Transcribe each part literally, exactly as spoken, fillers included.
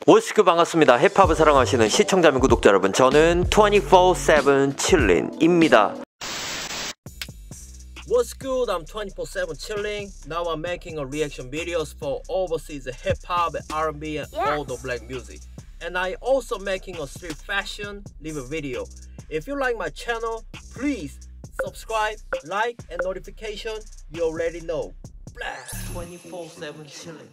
오스크 반갑습니다. 힙합을 사랑하시는 시청자 및 구독자 여러분, 저는 이십사 세븐 칠린입니다. What's good? I'm twenty-four seven chilling. Now I'm making a reaction videos for overseas hip hop, R and B, and Yes. all the black music. And I also making a street fashion live video. If you like my channel, please subscribe, like, and notification. You already know. Blast twenty-four seven chilling.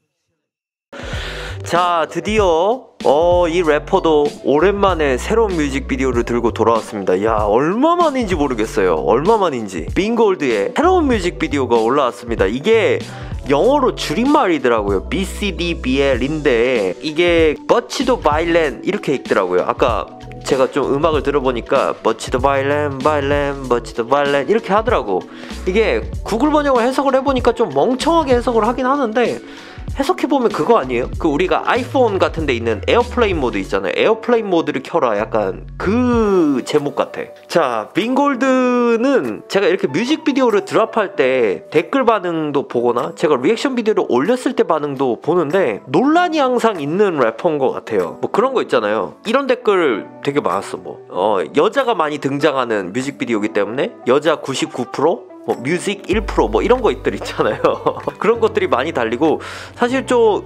자, 드디어 어, 이 래퍼도 오랜만에 새로운 뮤직비디오를 들고 돌아왔습니다. 야, 얼마만인지 모르겠어요. 얼마만인지. 빈골드의 새로운 뮤직비디오가 올라왔습니다. 이게 영어로 줄임말이더라고요. 비 씨 디 비엘인데 이게 버치도 바일렌 이렇게 읽더라고요. 아까 제가 좀 음악을 들어보니까 버치도 바일렌 바일렌 버치도 바일렌 이렇게 하더라고. 이게 구글 번역을 해석을 해보니까 좀 멍청하게 해석을 하긴 하는데, 해석해보면 그거 아니에요? 그 우리가 아이폰 같은 데 있는 에어플레인 모드 있잖아요. 에어플레인 모드를 켜라, 약간 그 제목 같아. 자, 빈골드는 제가 이렇게 뮤직비디오를 드랍할 때 댓글 반응도 보거나 제가 리액션 비디오를 올렸을 때 반응도 보는데 논란이 항상 있는 래퍼인 것 같아요. 뭐 그런 거 있잖아요. 이런 댓글 되게 많았어. 뭐 어, 여자가 많이 등장하는 뮤직비디오이기 때문에 여자 구십구 퍼센트, 뭐 뮤직 일 퍼센트 뭐 이런 것들 있잖아요. 그런 것들이 많이 달리고, 사실 좀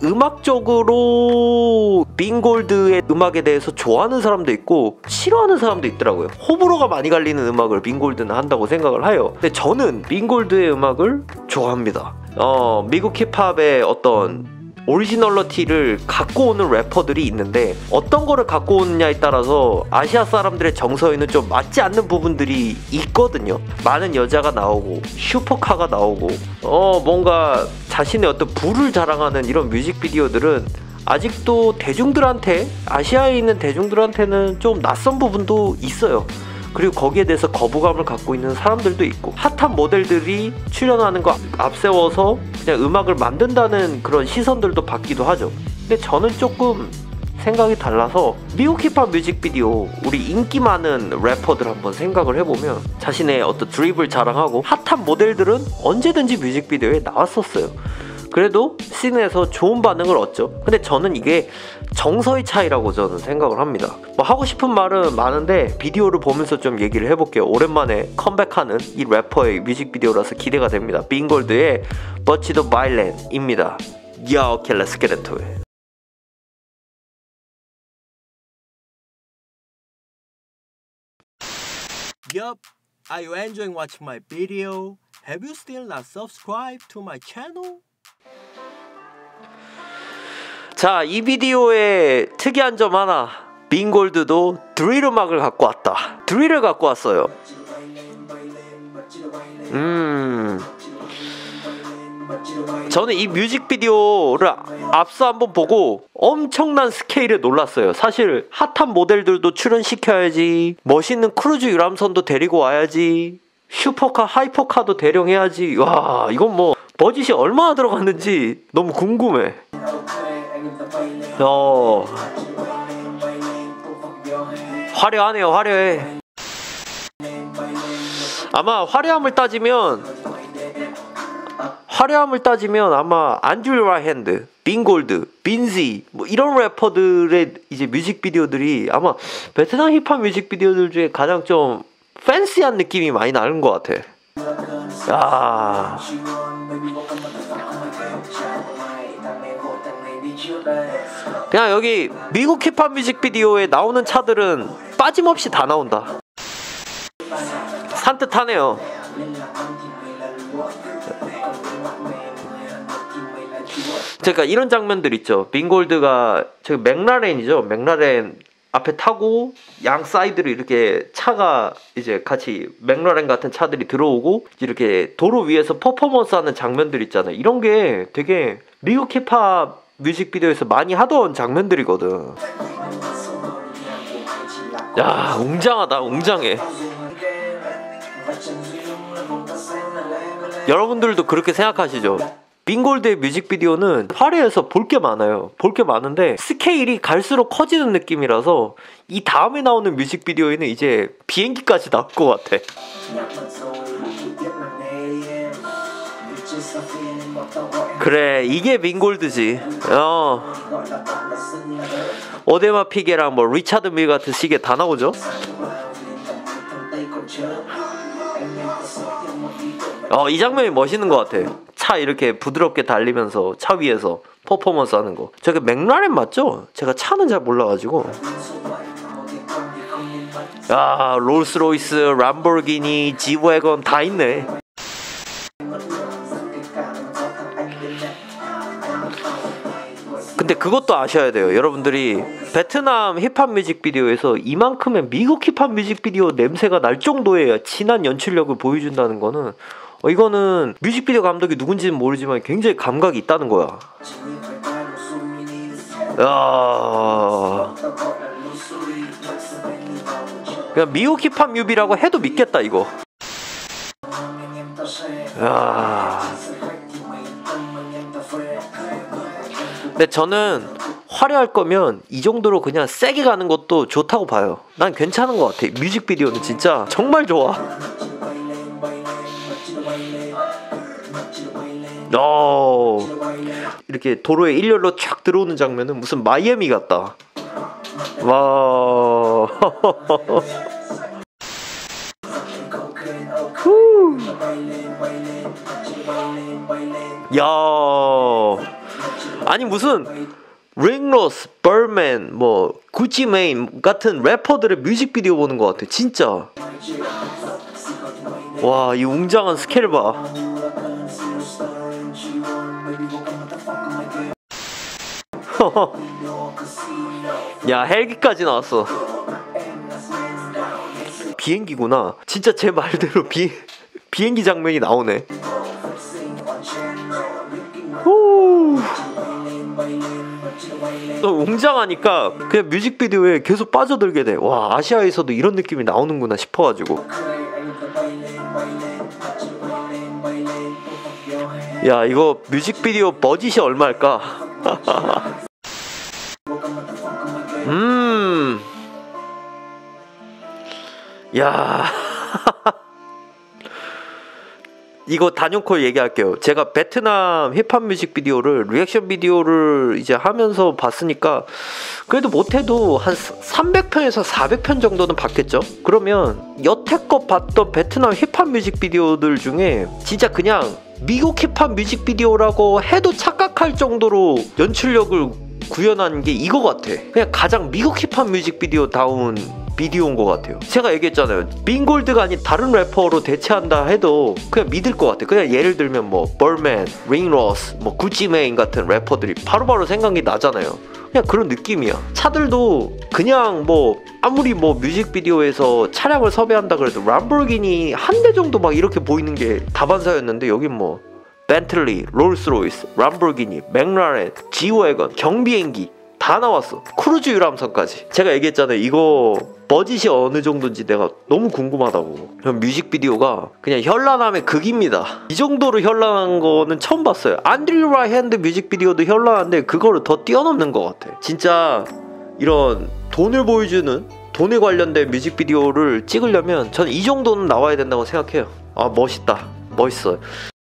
음악적으로 빈골드의 음악에 대해서 좋아하는 사람도 있고 싫어하는 사람도 있더라고요. 호불호가 많이 갈리는 음악을 빈골드는 한다고 생각을 해요. 근데 저는 빈골드의 음악을 좋아합니다. 어, 미국 힙합의 어떤 오리지널러티를 갖고 오는 래퍼들이 있는데, 어떤 거를 갖고 오느냐에 따라서 아시아 사람들의 정서에는 좀 맞지 않는 부분들이 있거든요. 많은 여자가 나오고 슈퍼카가 나오고 어 뭔가 자신의 어떤 부를 자랑하는 이런 뮤직비디오들은 아직도 대중들한테, 아시아에 있는 대중들한테는 좀 낯선 부분도 있어요. 그리고 거기에 대해서 거부감을 갖고 있는 사람들도 있고, 핫한 모델들이 출연하는 거 앞세워서 그냥 음악을 만든다는 그런 시선들도 받기도 하죠. 근데 저는 조금 생각이 달라서, 미국 힙합 뮤직비디오, 우리 인기 많은 래퍼들 한번 생각을 해보면 자신의 어떤 드립을 자랑하고 핫한 모델들은 언제든지 뮤직비디오에 나왔었어요. 그래도 씬에서 좋은 반응을 얻죠. 근데 저는 이게 정서의 차이라고 저는 생각을 합니다. 뭐 하고 싶은 말은 많은데 비디오를 보면서 좀 얘기를 해볼게요. 오랜만에 컴백하는 이 래퍼의 뮤직비디오라서 기대가 됩니다. 빈골드의 버치도 바일렌입니다. Yo, okay, let's get into it. Yup. Are you enjoying watching my video? Have you still not subscribed to my channel? 자, 이 비디오의 특이한 점 하나, 빈골드도 드릴 음악을 갖고 왔다. 드릴을 갖고 왔어요. 음 저는 이 뮤직비디오를 앞서 한번 보고 엄청난 스케일에 놀랐어요. 사실 핫한 모델들도 출연시켜야지, 멋있는 크루즈 유람선도 데리고 와야지, 슈퍼카 하이퍼카도 대령해야지. 와, 이건 뭐 버짓이 얼마나 들어갔는지 너무 궁금해. 어, 화려하네요. 화려해. 아마 화려함을 따지면 화려함을 따지면 아마 안드류 라이핸드, 빈골드, 빈지 뭐 이런 래퍼들의 이제 뮤직비디오들이 아마 베트남 힙합 뮤직비디오들 중에 가장 좀 팬시한 느낌이 많이 나는 것 같아. 야, 그냥 여기 미국 힙합 뮤직비디오에 나오는 차들은 빠짐없이 다 나온다. 산뜻하네요. 그러니까 이런 장면들 있죠. 빈골드가 저기 맥라렌이죠. 맥라렌 앞에 타고 양 사이드로 이렇게 차가 이제 같이 맥라렌 같은 차들이 들어오고 이렇게 도로 위에서 퍼포먼스 하는 장면들 있잖아요. 이런 게 되게 미국 힙합 뮤직비디오에서 많이 하던 장면들이거든. 야, 웅장하다. 웅장해. 여러분들도 그렇게 생각하시죠? 빈골드의 뮤직비디오는 화려해서 볼 게 많아요. 볼 게 많은데 스케일이 갈수록 커지는 느낌이라서 이 다음에 나오는 뮤직비디오에는 이제 비행기까지 나올 것 같아. 그래, 이게 빈골드지. 어. 오데마 피게랑 뭐 리차드 밀 같은 시계 다 나오죠. 어, 이 장면이 멋있는 것 같아. 차 이렇게 부드럽게 달리면서 차 위에서 퍼포먼스 하는 거. 저게 맥라렌 맞죠? 제가 차는 잘 몰라가지고. 야, 롤스로이스, 람보르기니, 지웨건 다 있네. 근데 그것도 아셔야 돼요. 여러분들이 베트남 힙합 뮤직비디오에서 이만큼의 미국 힙합 뮤직비디오 냄새가 날 정도의 진한 연출력을 보여준다는 거는 어, 이거는 뮤직비디오 감독이 누군지는 모르지만 굉장히 감각이 있다는 거야. 야, 그냥 미국 힙합 뮤비라고 해도 믿겠다 이거. 야. 근데 저는 화려할 거면 이 정도로 그냥 세게 가는 것도 좋다고 봐요. 난 괜찮은 것 같아. 뮤직비디오는 진짜 정말 좋아. 어, 이렇게 도로에 일렬로 쫙 들어오는 장면은 무슨 마이애미 같다. 와. 야, 아니 무슨 링로스, 버맨, 뭐 구찌 메인 같은 래퍼들의 뮤직비디오 보는 것 같아. 진짜. 와, 이 웅장한 스케일 봐. 야, 헬기까지 나왔어. 비행기구나. 진짜 제 말대로 비 비행기 장면이 나오네. 오. 또 웅장하니까 그냥 뮤직비디오에 계속 빠져들게 돼. 와, 아시아에서도 이런 느낌이 나오는구나 싶어가지고. 야, 이거 뮤직비디오 버짓이 얼마일까? 음. 야. 이거 단연코 얘기할게요. 제가 베트남 힙합 뮤직비디오를 리액션 비디오를 이제 하면서 봤으니까 그래도 못해도 한 삼백 편에서 사백 편 정도는 봤겠죠? 그러면 여태껏 봤던 베트남 힙합 뮤직비디오들 중에 진짜 그냥 미국 힙합 뮤직비디오라고 해도 착각할 정도로 연출력을 구현한 게 이거 같아. 그냥 가장 미국 힙합 뮤직비디오다운 비디오인 것 같아요. 제가 얘기했잖아요. 빈골드가 아닌 다른 래퍼로 대체한다 해도 그냥 믿을 것 같아. 그냥 예를 들면 뭐 버맨, 링로스, 뭐 구찌 메인 같은 래퍼들이 바로바로 생각이 나잖아요. 그냥 그런 느낌이야. 차들도 그냥 뭐 아무리 뭐 뮤직비디오에서 차량을 섭외한다 그래도 람보르기니 한 대 정도 막 이렇게 보이는 게 다반사였는데 여긴 뭐 벤틀리, 롤스로이스, 람보르기니, 맥라렌, 지웨건, 경비행기 다 나왔어. 크루즈 유람선까지. 제가 얘기했잖아요. 이거 버짓이 어느 정도인지 내가 너무 궁금하다고. 그럼 뮤직비디오가 그냥 현란함의 극입니다. 이 정도로 현란한 거는 처음 봤어요. 안드류 라이핸드 뮤직비디오도 현란한데 그거를 더 뛰어넘는 것 같아. 진짜 이런 돈을 보여주는 돈에 관련된 뮤직비디오를 찍으려면 저는 이 정도는 나와야 된다고 생각해요. 아, 멋있다. 멋있어요.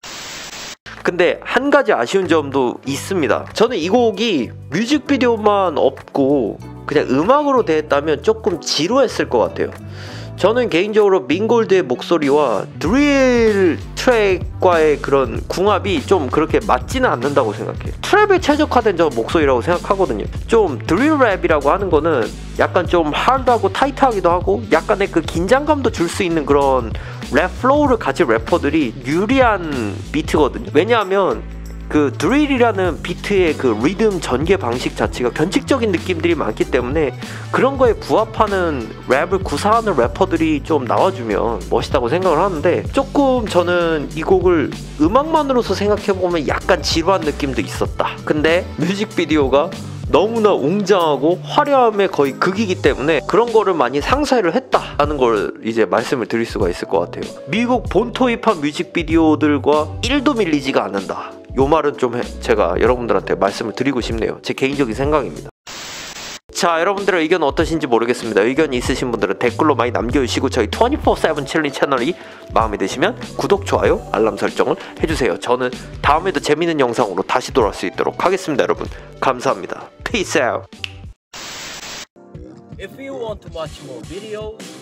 근데 한 가지 아쉬운 점도 있습니다. 저는 이 곡이 뮤직비디오만 없고 그냥 음악으로 대했다면 조금 지루했을 것 같아요. 저는 개인적으로 빈골드의 목소리와 드릴 트랙과의 그런 궁합이 좀 그렇게 맞지는 않는다고 생각해요. 트랩에 최적화된 저 목소리라고 생각하거든요. 좀 드릴 랩이라고 하는 거는 약간 좀 하드하고 타이트하기도 하고 약간의 그 긴장감도 줄 수 있는 그런 랩 플로우를 가진 래퍼들이 유리한 비트거든요. 왜냐하면 그 드릴이라는 비트의 그 리듬 전개 방식 자체가 변칙적인 느낌들이 많기 때문에 그런 거에 부합하는 랩을 구사하는 래퍼들이 좀 나와주면 멋있다고 생각을 하는데 조금 저는 이 곡을 음악만으로서 생각해보면 약간 지루한 느낌도 있었다. 근데 뮤직비디오가 너무나 웅장하고 화려함의 거의 극이기 때문에 그런 거를 많이 상쇄를 했다라는 걸 이제 말씀을 드릴 수가 있을 것 같아요. 미국 본토 힙합 뮤직비디오들과 일도 밀리지가 않는다. 요 말은 좀 해, 제가 여러분들한테 말씀을 드리고 싶네요. 제 개인적인 생각입니다. 자, 여러분들의 의견은 어떠신지 모르겠습니다. 의견이 있으신 분들은 댓글로 많이 남겨주시고 저희 이십사 세븐 챌린지 채널이 마음에 드시면 구독, 좋아요, 알람 설정을 해주세요. 저는 다음에도 재밌는 영상으로 다시 돌아올 수 있도록 하겠습니다. 여러분 감사합니다. Peace out. If you want to watch more videos,